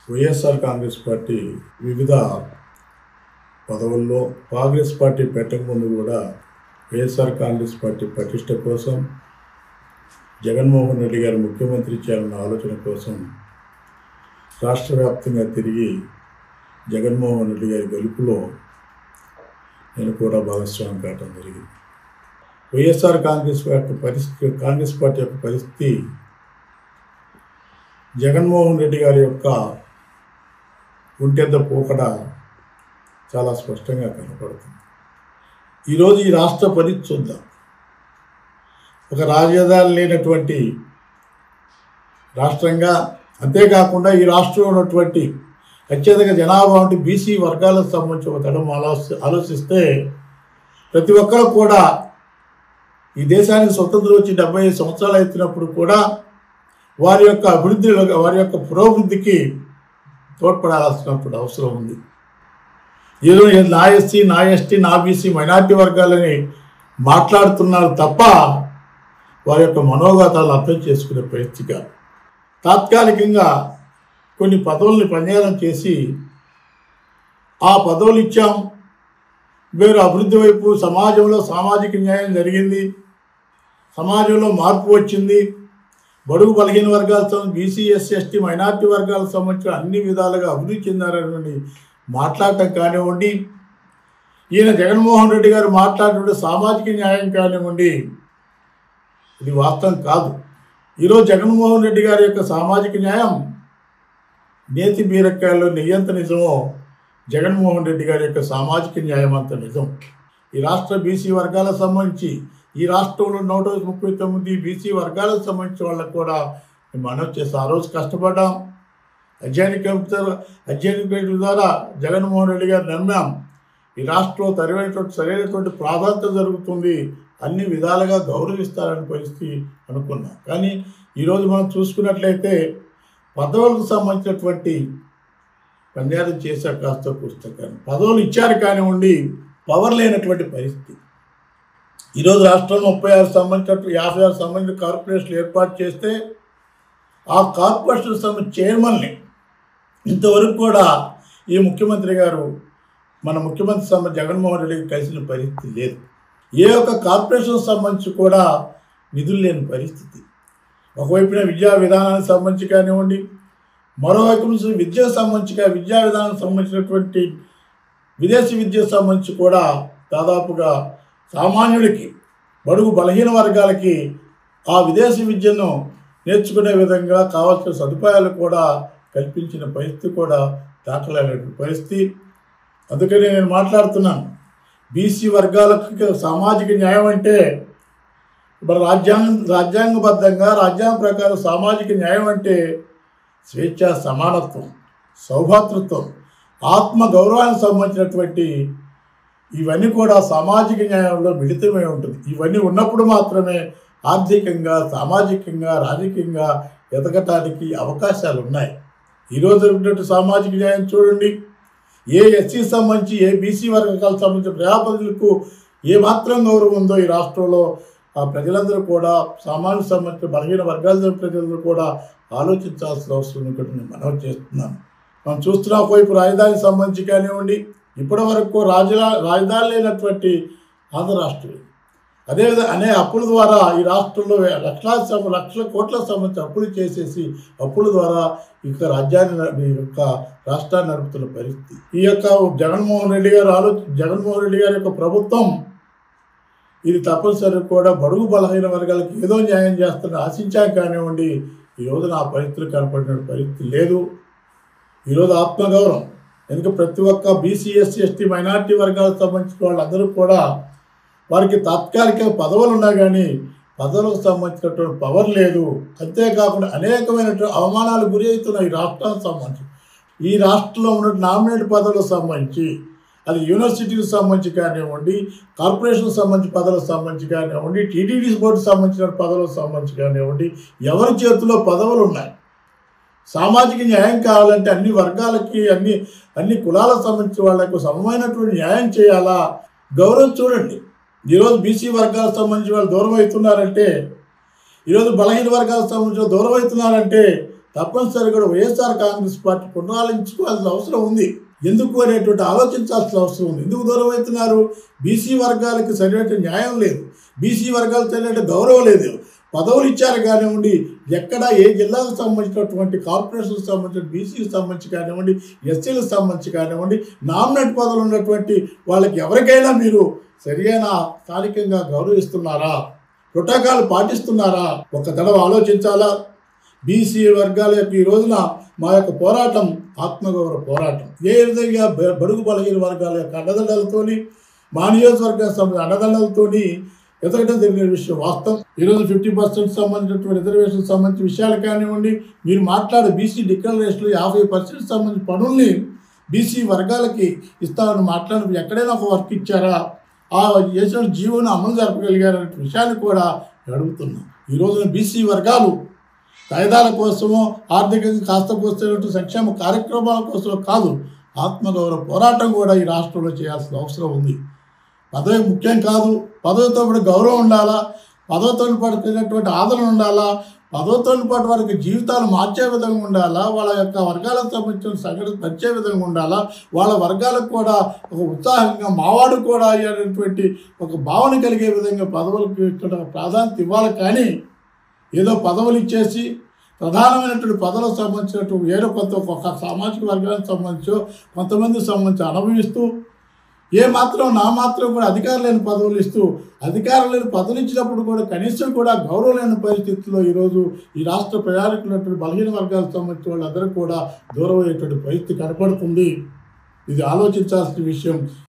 YSR Congress party వివిధ పదవుల్లో Congress party పెట్టకముందు కూడా వైఎస్ఆర్ కాంగ్రెస్ పార్టీ ప్రతిష్ట కోసం జగన్మోహన్ రెడ్డి గారు ముఖ్యమంత్రి చేయాలన్న ఆలోచన కోసం రాష్ట్ర వ్యాప్తంగా తిరిగి జగన్మోహన్ రెడ్డి గారి గెలుపులో నేను కూడా భాగస్వామ్యం కావడం జరిగింది. వైఎస్ఆర్ కాంగ్రెస్ పార్టీ యొక్క పరిస్థితి జగన్మోహన్ రెడ్డి గారి యొక్క ఒంటెద్ద పోకడ చాలా స్పష్టంగా కనపడుతుంది. ఈరోజు ఈ రాష్ట్ర పరిస్థితి చూద్దాం. ఒక రాజధాని లేనటువంటి రాష్ట్రంగా, అంతేకాకుండా ఈ రాష్ట్రంలో ఉన్నటువంటి అత్యధిక జనాభా ఉంటే బీసీ వర్గాలకు సంబంధించి ఒక తడం ఆలోచిస్తే ప్రతి ఒక్కరు కూడా ఈ దేశానికి స్వతంత్రం వచ్చి 75 సంవత్సరాలు అవుతున్నప్పుడు కూడా వారి యొక్క అభివృద్ధిలో, వారి యొక్క పురోభివృద్ధికి తోడ్పడాల్సినప్పుడు అవసరం ఉంది. ఏదో నా ఎస్సీ, నా ఎస్టీ, నా బీసీ, మైనార్టీ వర్గాలని మాట్లాడుతున్నారు తప్ప వారి యొక్క మనోగతాలు అర్థం చేసుకునే పరిస్థితిగా తాత్కాలికంగా కొన్ని పదవుల్ని పనిచేయడం చేసి ఆ పదవులు ఇచ్చాం, వేరు అభివృద్ధి వైపు సమాజంలో సామాజిక న్యాయం జరిగింది, సమాజంలో మార్పు వచ్చింది, బడుగు బలహీన వర్గాలతో బీసీ, ఎస్సీ, ఎస్టీ, మైనార్టీ వర్గాలకు సంబంధించిన అన్ని విధాలుగా అభివృద్ధి చెందారని మాట్లాడటం కానివ్వండి, ఈయన జగన్మోహన్ రెడ్డి గారు మాట్లాడినటువంటి సామాజిక న్యాయం కానివ్వండి, ఇది వాస్తవం కాదు. ఈరోజు జగన్మోహన్ రెడ్డి గారి యొక్క సామాజిక న్యాయం నేతి బీరకాయల్లో నెయ్యంత నిజమో జగన్మోహన్ రెడ్డి గారి యొక్క సామాజిక న్యాయం అంత నిజం. ఈ రాష్ట్ర బీసీ వర్గాలకు సంబంధించి, ఈ రాష్ట్రంలో 139 బీసీ వర్గాలకు సంబంధించిన వాళ్ళకు కూడా మనం చేసి ఆ రోజు కష్టపడ్డాం. అధ్యయన ద్వారా జగన్మోహన్ రెడ్డి గారు నమ్మాం. ఈ రాష్ట్రంలో సరైనటువంటి ప్రాధాన్యత జరుగుతుంది, అన్ని విధాలుగా గౌరవిస్తారని పరిస్థితి అనుకున్నాం. కానీ ఈరోజు మనం చూసుకున్నట్లయితే పదవులకు సంబంధించినటువంటి పనియాలు చేశారు. కాస్త పుస్తకాన్ని పదవులు ఇచ్చారు కానివ్వండి, పవర్ లేనటువంటి పరిస్థితి. ఈరోజు రాష్ట్రంలో 36 సంబంధించినట్టు 56 సంబంధించిన కార్పొరేషన్లు ఏర్పాటు చేస్తే ఆ కార్పొరేషన్ సంబంధించిన చైర్మన్ని ఇంతవరకు కూడా ఈ ముఖ్యమంత్రి గారు మన ముఖ్యమంత్రి జగన్మోహన్ రెడ్డికి కలిసిన పరిస్థితి లేదు. ఏ ఒక్క కార్పొరేషన్ సంబంధించి కూడా నిధులు లేని పరిస్థితి. ఒకవైపున విద్యా విధానానికి సంబంధించి కానివ్వండి, మరోవైపు విద్యకు సంబంధించి విద్యా విధానానికి సంబంధించినటువంటి విదేశీ విద్యకు సంబంధించి కూడా దాదాపుగా సామాన్యుడికి, బడుగు బలహీన వర్గాలకి ఆ విదేశీ విద్యను నేర్చుకునే విధంగా కావాల్సిన సదుపాయాలు కూడా కల్పించిన పరిస్థితి కూడా దాఖలైనటువంటి పరిస్థితి. అందుకని నేను మాట్లాడుతున్నాను, బీసీ వర్గాలకు సామాజిక న్యాయం అంటే ఇప్పుడు రాజ్యాంగబద్ధంగా రాజ్యాంగ ప్రకారం సామాజిక న్యాయం అంటే స్వేచ్ఛ, సమానత్వం, సౌభాతృత్వం, ఆత్మ గౌరవానికి సంబంధించినటువంటి ఇవన్నీ కూడా సామాజిక న్యాయంలో మిళితమై ఉంటుంది. ఇవన్నీ ఉన్నప్పుడు మాత్రమే ఆర్థికంగా, సామాజికంగా, రాజకీయంగా ఎదగటానికి అవకాశాలు ఉన్నాయి. ఈరోజు ఉన్నటువంటి సామాజిక న్యాయం చూడండి, ఏ ఎస్సీ సంబంధించి, ఏ బీసీ వర్గాలకు సంబంధించిన ప్రజాప్రతినిధులకు ఏమాత్రం గౌరవం ఉందో ఈ రాష్ట్రంలో ఆ ప్రజలందరూ కూడా, సామాన్య సంబంధించిన బలహీన వర్గాల ప్రజలందరూ కూడా ఆలోచించాల్సిన అవసరం ఉందని నేను మనవి చేస్తున్నాను. మనం చూస్తున్న ఒకవైపు రాజధానికి సంబంధించి కానివ్వండి, ఇప్పటి వరకు రాజధాని లేనటువంటి ఆంధ్ర రాష్ట్రం, అదేవిధంగా అనేక అప్పుల ద్వారా ఈ రాష్ట్రంలో లక్షల కోట్లకు సంబంధించి అప్పులు చేసేసి అప్పుల ద్వారా ఈ యొక్క రాష్ట్రాన్ని నడుపుతున్న పరిస్థితి. ఈ యొక్క జగన్మోహన్ రెడ్డి గారి యొక్క ప్రభుత్వం ఇది తప్పనిసరి కూడా బడుగు బలహీన వర్గాలకు ఏదో న్యాయం చేస్తారని ఆశించాక కానివ్వండి, ఈ రోజున ఆ పరిస్థితులు కనపడిన పరిస్థితి లేదు. ఈరోజు ఆత్మగౌరవం, ఎందుకంటే ప్రతి ఒక్క బీసీ, ఎస్సీ, ఎస్టీ, మైనార్టీ వర్గాలకు సంబంధించిన వాళ్ళందరూ కూడా వారికి తాత్కాలిక పదవులు ఉన్నా కానీ పదవులకు సంబంధించినటువంటి పవర్ లేదు. అంతేకాకుండా అనేకమైనటువంటి అవమానాలు గురి అవుతున్నాయి ఈ రాష్ట్రానికి సంబంధించి. ఈ రాష్ట్రంలో ఉన్న నామినేట్ పదవులకు సంబంధించి, అది యూనివర్సిటీకి సంబంధించి కానివ్వండి, కార్పొరేషన్కి సంబంధించిన పదవులకు సంబంధించి కానివ్వండి, టీటీడీ బోర్డుకు సంబంధించిన పదవులకు సంబంధించి కానివ్వండి, ఎవరి చేతిలో పదవులు ఉన్నాయి. సామాజిక న్యాయం కావాలంటే అన్ని వర్గాలకి, అన్ని కులాలకు సంబంధించిన వాళ్లకు సమమైనటువంటి న్యాయం చేయాలా? గౌరవం చూడండి. ఈరోజు బీసీ వర్గాలకు సంబంధించి వాళ్ళు దూరం అవుతున్నారంటే, ఈరోజు బలహీన వర్గాలకు సంబంధించిన దూరం అవుతున్నారంటే తప్పనిసరిగా కూడా వైఎస్ఆర్ కాంగ్రెస్ పార్టీ పునరాలోచించుకోవాల్సిన అవసరం ఉంది. ఎందుకు అనేటువంటి ఆలోచించాల్సిన అవసరం ఉంది. ఎందుకు దూరం అవుతున్నారు? బీసీ వర్గాలకు సరైన న్యాయం లేదు, బీసీ వర్గాలకు సరైన గౌరవం లేదు. పదవులు ఇచ్చారు కానివ్వండి, ఎక్కడ ఏ జిల్లాకు సంబంధించినటువంటి కార్పొరేషన్కి సంబంధించిన బీసీకి సంబంధించి కానివ్వండి, ఎస్సీలకు సంబంధించి కానివ్వండి, నామినేట్ పదవులు ఉన్నటువంటి వాళ్ళకి ఎవరికైనా మీరు సరియైన స్థానికంగా గౌరవిస్తున్నారా? ప్రోటోకాల్ పాటిస్తున్నారా? ఒక తడవ ఆలోచించాలా. బీసీ వర్గాల యొక్క ఈ రోజున మా యొక్క పోరాటం ఆత్మగౌరవ పోరాటం. ఏ విధంగా బడుగు బలహీన వర్గాల యొక్క అండదండలతోని, మా నియోజకవర్గానికి సంబంధించిన అండదండలతోని ఎదగడం జరిగిన విషయం వాస్తవం. ఈరోజు 50% సంబంధించినటువంటి రిజర్వేషన్ సంబంధించిన విషయాలు కానివ్వండి, మీరు మాట్లాడే బీసీ డిక్లరేషన్లు 50% సంబంధించిన పనుల్ని బీసీ వర్గాలకి ఇస్తామని మాట్లాడినప్పుడు ఎక్కడైనా ఒక వర్క్ ఇచ్చారా? ఆ చేసిన జీవోను అమలు జరపగలిగారనే విషయాన్ని కూడా అడుగుతున్నాం. ఈ రోజున బీసీ వర్గాలు కాయిదాల కోసమో ఆర్థికంగా కాస్త కోస్తున్నట్టు సంక్షేమ కార్యక్రమాల కోసం కాదు, ఆత్మగౌరవ పోరాటం కూడా ఈ రాష్ట్రంలో చేయాల్సిన అవసరం ఉంది. పదవి ముఖ్యం కాదు, పదవితో పాటు గౌరవం ఉండాలా, పదవితో పాటు ఆదరణ ఉండాలా, పదవితో పాటు వారికి జీవితాలు మార్చే విధంగా ఉండాలా, వాళ్ళ యొక్క వర్గాలకు సంబంధించిన సంఘటన పరిచే విధంగా ఉండాలా, వాళ్ళ వర్గాలకు కూడా ఒక ఉత్సాహంగా మావాడు కూడా అయ్యేటువంటి ఒక భావన కలిగే విధంగా పదవులకు ప్రాధాన్యత ఇవ్వాలి. కానీ ఏదో పదవులు ఇచ్చేసి ప్రధానమైనటువంటి పదవులకు సంబంధించినటువంటి ఏదో ఒక సామాజిక వర్గానికి సంబంధించో కొంతమందికి సంబంధించి అనుభవిస్తూ ఏమాత్రం నా మాత్రం కూడా అధికారం లేని పదవులు ఇస్తూ, అధికారం లేని పదవులు ఇచ్చినప్పుడు కూడా కనీసం కూడా గౌరవం లేని పరిస్థితుల్లో ఈరోజు ఈ రాష్ట్ర ప్రయాణికులైనటువంటి బలహీన వర్గాలకు సంబంధించిన వాళ్ళందరూ కూడా దూరం అయ్యేటువంటి పరిస్థితి కనపడుతుంది. ఇది ఆలోచించాల్సిన విషయం.